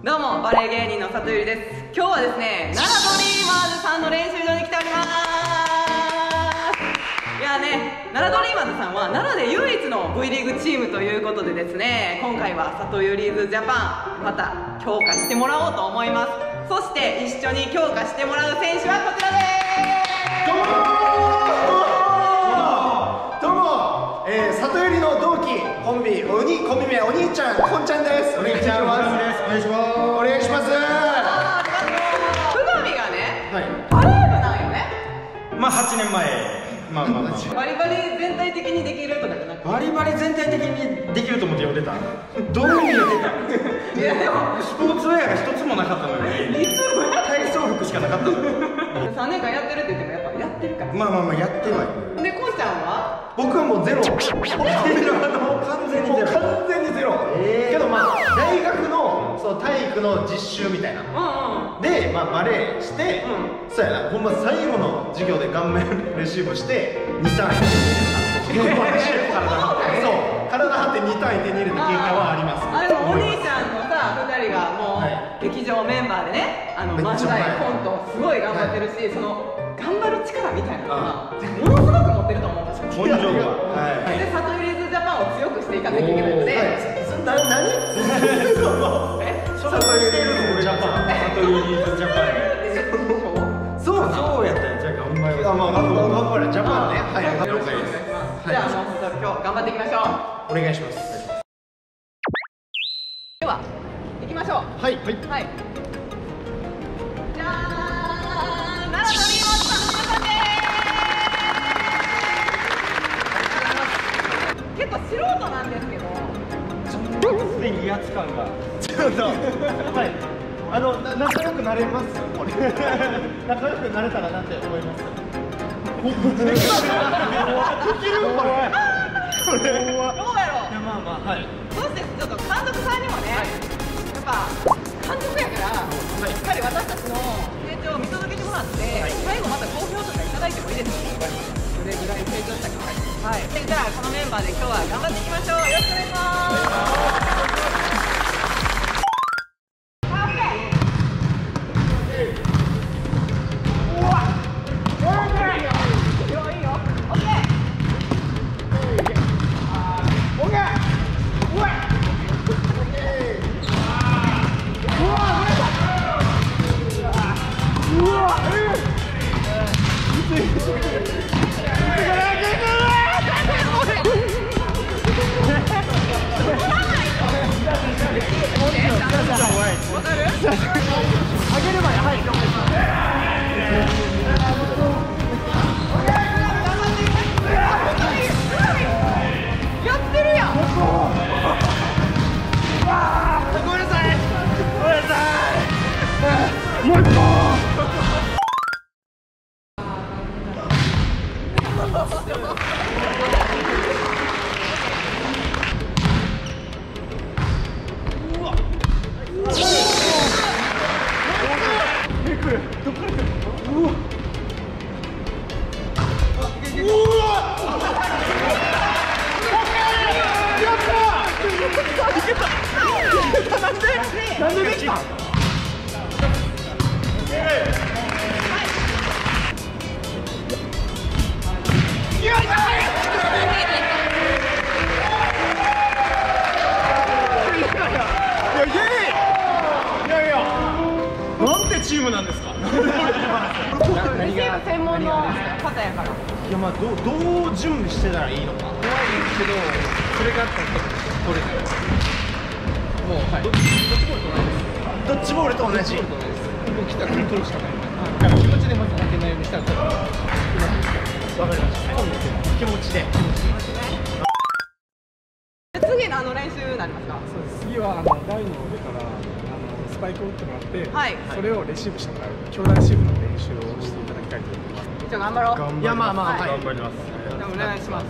どうもバレエ芸人の里ゆりです。今日はですね、奈良ドリーマーズさんの練習場に来ております。いやね、奈良ドリーマーズさんは奈良で唯一の V リーグチームということでですね、今回は里ゆりーズジャパンまた強化してもらおうと思います。そして一緒に強化してもらう選手はこちらです。 どうも里ゆりの同期コンビコンビ名お兄ちゃんこんちゃんです。お願いします。お願いします。 ふがみがね、バレー部なんよね。 まあ8年前。まあバリバリ全体的にできるとかじゃなくて、 バリバリ全体的にできると思って呼んでた。どういう意味で出た？いやでもスポーツウェアが一つもなかったのよ。体操服しかなかったのよ。 3年間やってるって言ってもやっぱやってるから。 まあやってはいる。 でこうちゃんは？ 僕はもうゼロ。完全にゼロ。けどまあ大学のそう体育の実習みたいなでまあバレーして、そうやな、ほんま最後の授業で顔面レシーブして2単位手に入れた。そう体張って2単位手に入れた経験はあります。 あれもお兄ちゃんのさ2人がもう劇場メンバーでね、漫才コントすごい頑張ってるし、その頑張る力みたいなのがものすごく持ってると思うんですよ。 根性が。 で里ゆりーズジャパンを強くしていかなきゃいけないので、 何？ そうしてるのジャパン。里ゆりーズジャパン。そうやったよ。じゃあ頑張ろう。 頑張れジャパンね。はい、 よろしくお願いします。じゃあもう今日頑張っていきましょう。 お願いします。 では行きましょう。 はい。 じゃあ奈良ドリーマーズさんの皆さんです。結構素人なんですけど、 すでに威圧感が。 ちょっとはい。仲良くなれます？これ仲良くなれたらなって思います。できるこれ。 どうやろう。 はい。 そしてちょっと監督さんにもね、やっぱ監督やからしっかり私たちの成長を見届けてもらって、最後また好評とかいただいてもいいですか？どれぐらい成長したか。はい。でじゃあこのメンバーで今日は頑張っていきましょう。よろしくお願いします。 なんでできた？なんてチームなんですか？レシーブ専門の方やから。 いやまあどう準備してたらいいのか。怖いんですけど、それがあったら取れない。もうはい。ドッジボールと同じ。もう来たら取るしかない。気持ちでまず負けないようにしたら。わかりました。気持ちで。 次の練習になりますか？ そうです。次は台の上からスパイクを打ってもらって、それをレシーブしてもらう強打レシーブの練習をしていただきたいと思います。 じゃあ頑張ろう。 いやまあ頑張ります。 じゃあお願いします。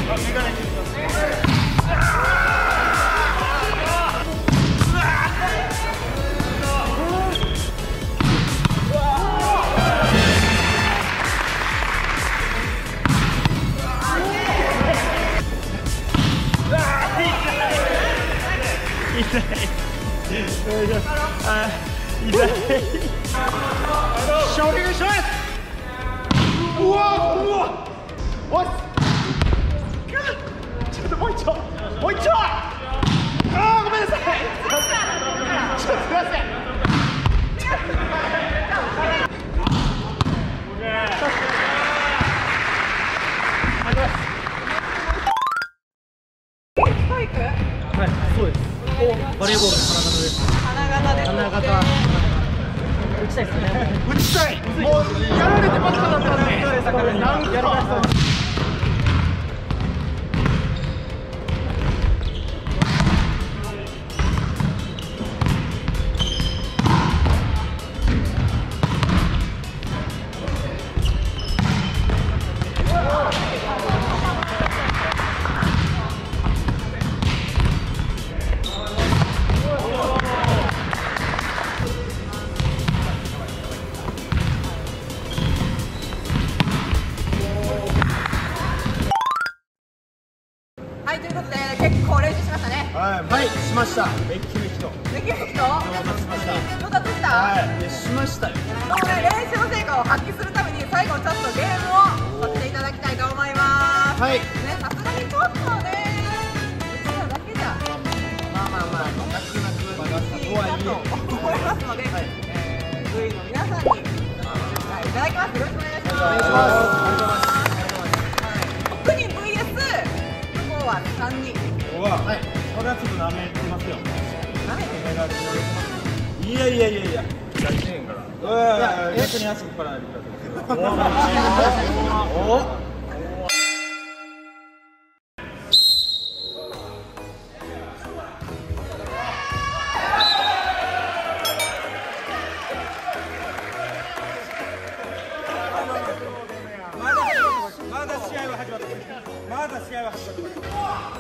衝撃します。うわうわおいちょっともう一丁もう一丁。あーごめんなさい。ちょっとすいません。 スパイク？ はい、そうです。バレーボール花形です。 花形。打ちたいですね。打ちたい。もうやられてばっかだったんで。なんかやらかした。 はい、ということで結構練習しましたね。 はい、しました。めっきめきと。 できる人？ 上達しました。 上達した？ はい、しましたよ。 これ練習の成果を発揮するために最後ちょっとゲームをさせていただきたいと思います。 はい。 ね、さすがにちょっとね、うちらだけじゃまあ、泣くいいかと思いますので、V の皆さんにいただきます。よろしくお願いします。 お願いします。 6人 VS 向こうは3人。 はい、これはちょっと舐めてますよ。 舐めてる？ いや、大事ねんから。逆に足引っ張らないでください。お。まだ試合は始まってます。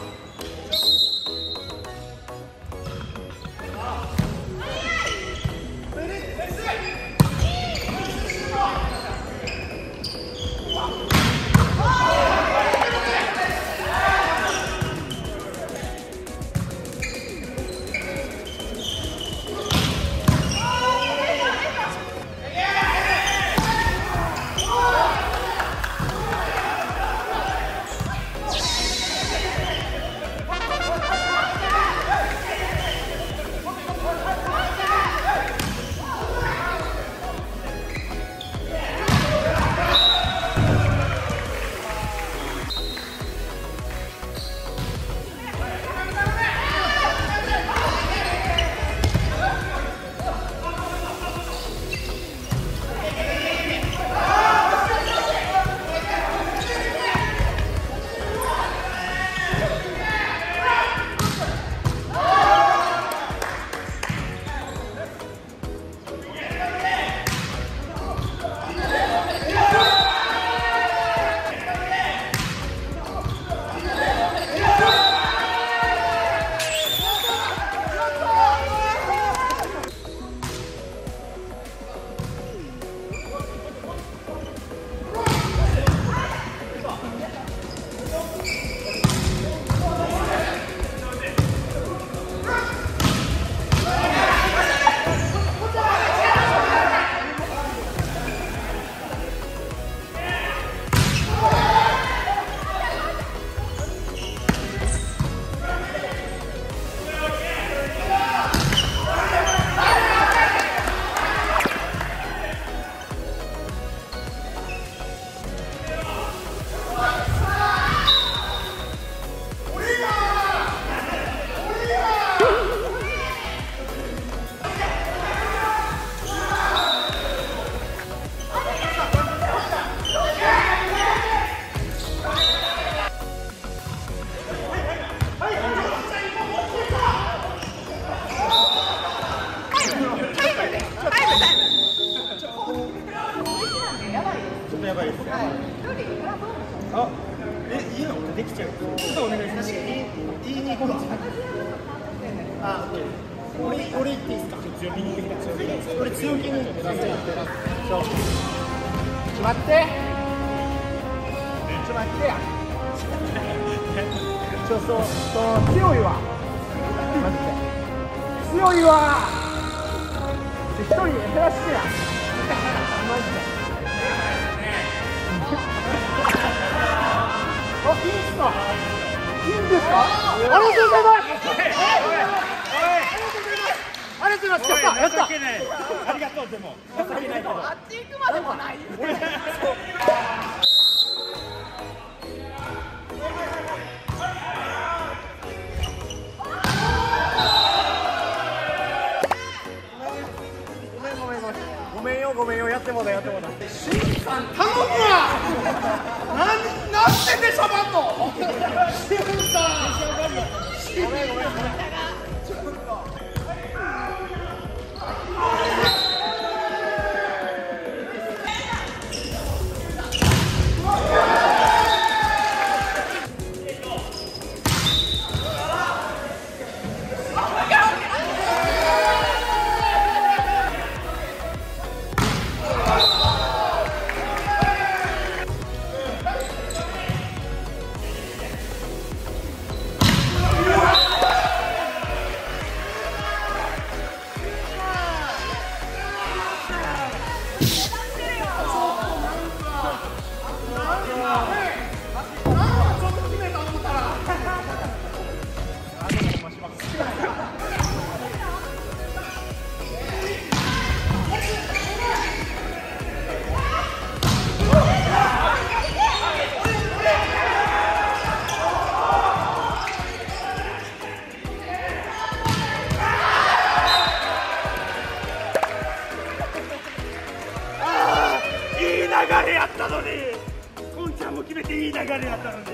やばいです。あ、いいの？でできちゃう。 ちょっとお願いします。言いに行くわ。あ、俺言っていいですか。強気に。俺強気に。決まって。ちょ待ってや。そう強いわ。マジで。強いわ。一人減らしてや。マジで。あ、いいんすか。いいんですか。ありがとうございます。ありがとうございます。やった。ありがとうでも。あっち行くまでもない。ごめんよ、やってもだ。しんさん頼むわ。なんででしゃばんの。しんさん。ごめん。流れやったのに、こんちゃんも決めていい流れやったのに。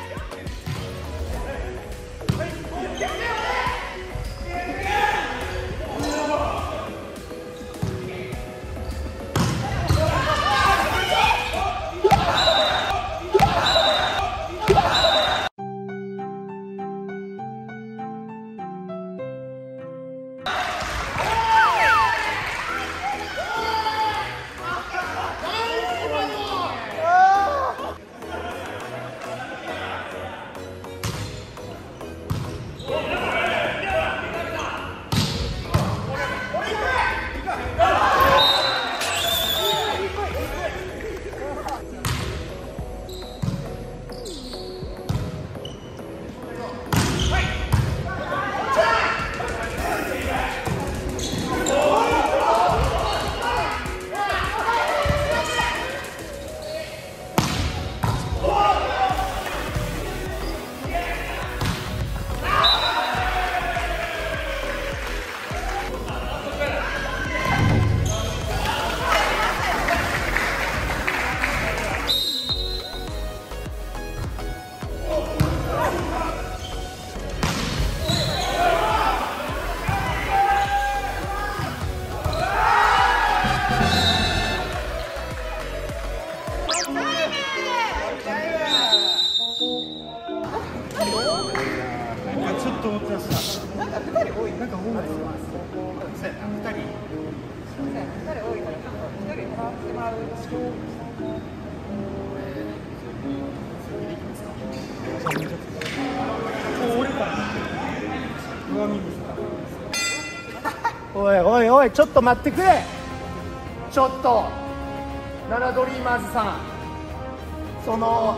おいちょっと待ってくれ。ちょっとナナドリーマーズさん、その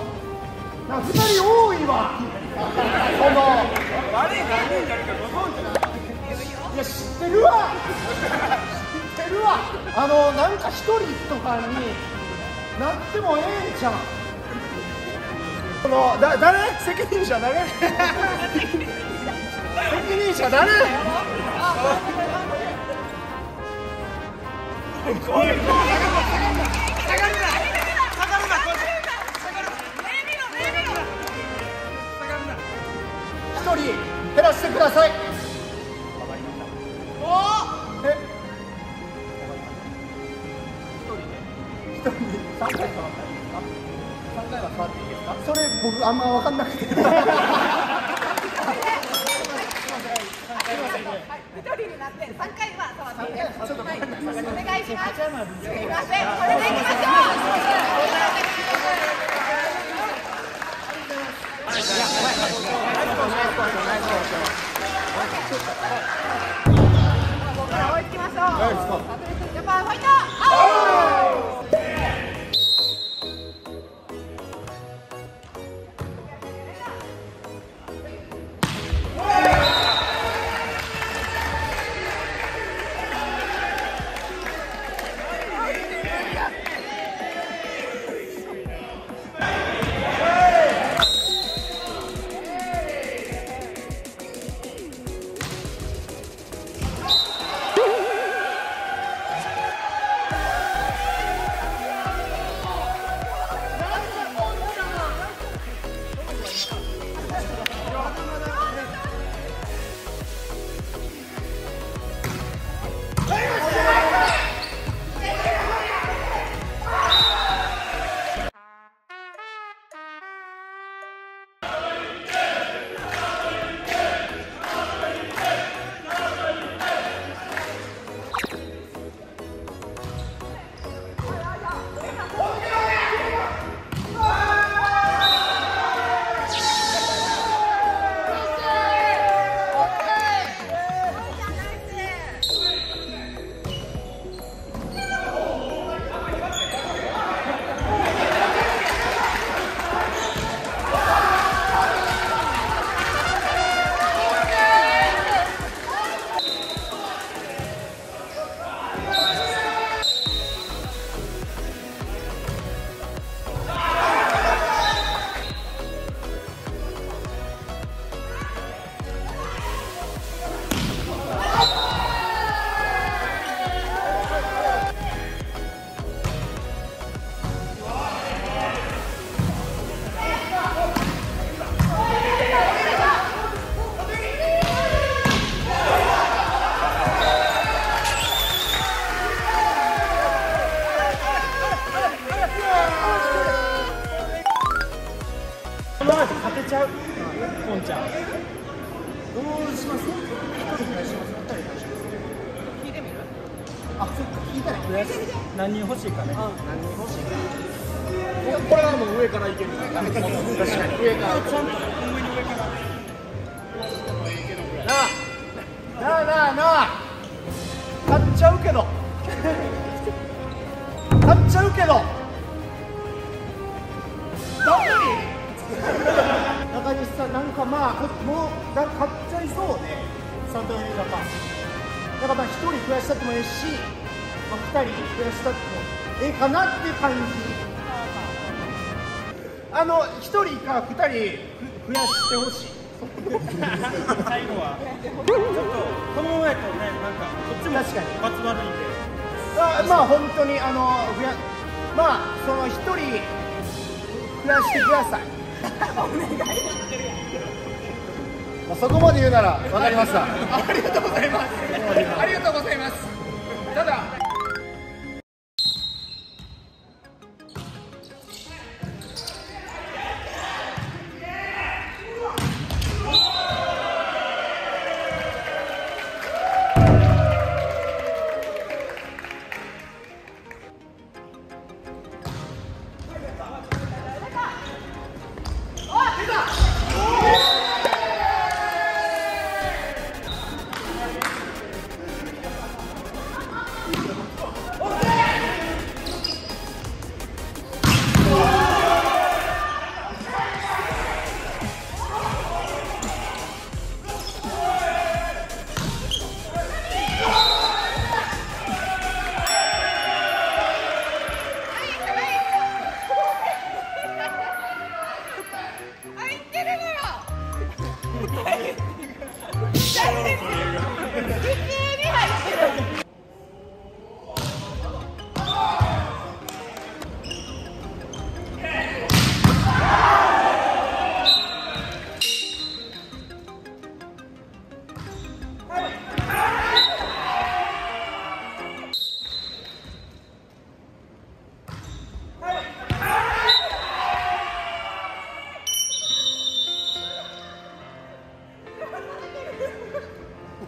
2人多いわ。その悪い何人になるかご存知ない？いや知ってるわ知ってるわ。なんか1人とかになってもええんちゃん。その誰責任者誰責任者誰一人減らしてください。おえ1人3回触ったらいいですか？3回は触っていいですか？それ僕あんま分かんなくて。 一人になって3回は触っていいです。お願いします。すいません。これでいきましょここから追いつきましょう。ジャパンファイト。 当てちゃう、ポンちゃん。どうします？一人返します？二人返します？ 聞いてみる？ あ、そっか、聞いたら増やす。何人欲しいかね。何人欲しいか。 これはもう上からいける。確かに上から。 ちゃんと上に上から。 なあ買っちゃうけど買っちゃうけど中西さん、なんかまあもう買っちゃいそうね、サントリージャパン。だからまあ1人増やしたってもいいし、まあ、2人増やしたってもええかなっていう感じ。1人か2人増やしてほしい。 最後はちょっとこのままやとね、なんかこっちも確かに罰悪いんで。 まあ本当にまあその1人増やしてください。お願い。そこまで言うなら分かりました。ありがとうございます。ありがとうございます。ただ。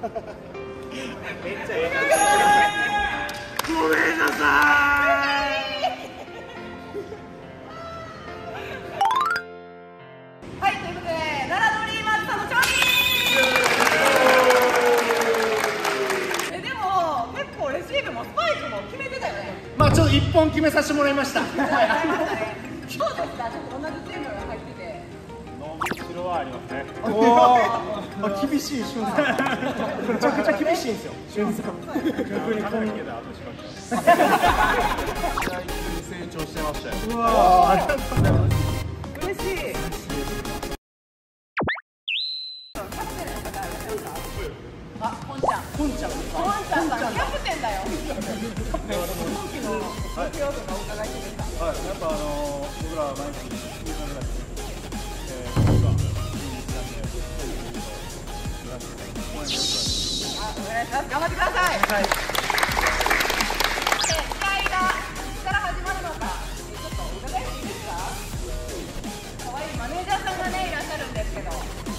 めっちゃええ。 ごめんなさはい、ということで奈良ドリーマーズさんの勝利。でも結構レシーブもスパイクも決めてたよね。 まあちょっと1本決めさせてもらいました。 そうですか、ちょっと同じチームが入ってて。 後ろはありますね。 厳しい俊さん。めちゃくちゃ厳しいんですよ。俊さん。 逆に今月で後しか成長してましたよ。 うわありがとうございます。 嬉しい。あ、ポンちゃん。 ポンちゃん。 ポンちゃんさん、キャプテンだよ。今期の目標とかお伺いしていいですか。 はい、やっぱ僕らは毎日9時間ぐらいお願いします。頑張ってください。試合がいつから始まるのか、ちょっとお伺いしていいですか。可愛いマネージャーさんがね、いらっしゃるんですけど。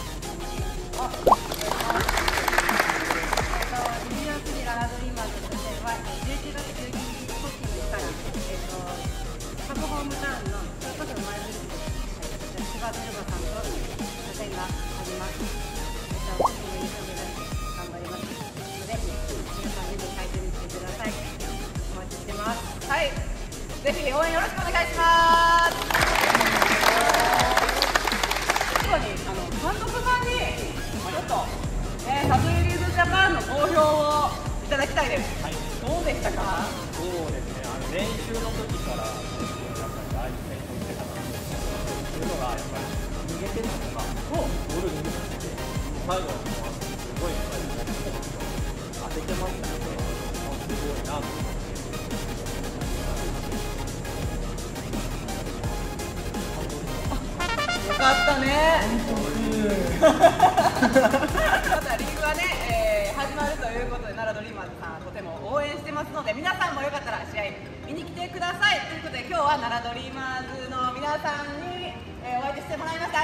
ニューヨークにララドリーマーズの初戦は11月11日国旗の日からサブホームタウンのそれこそ前の千葉ゼルバさんと初戦があります。頑張りますので、皆さんぜひ会場に来てください。お待ちしてます。 はい、ぜひ応援よろしくお願いします。最後に監督さんにちょっと、サブリーズジャパンの好評をいただきたいです。はい、どうでしたか。 そうですね、練習の時から、やっぱりああいう選手の方そういうのがやっぱり逃げてるのが、ボールに向かって、最後はもうすごい当ててましたので、すごいなと思って。 よかったね。またリーグはね、始まるということで奈良ドリーマーズさんとても応援してますので、皆さんもよかったら試合見に来てくださいということで、今日は奈良ドリーマーズの皆さんに、お相手してもらいました。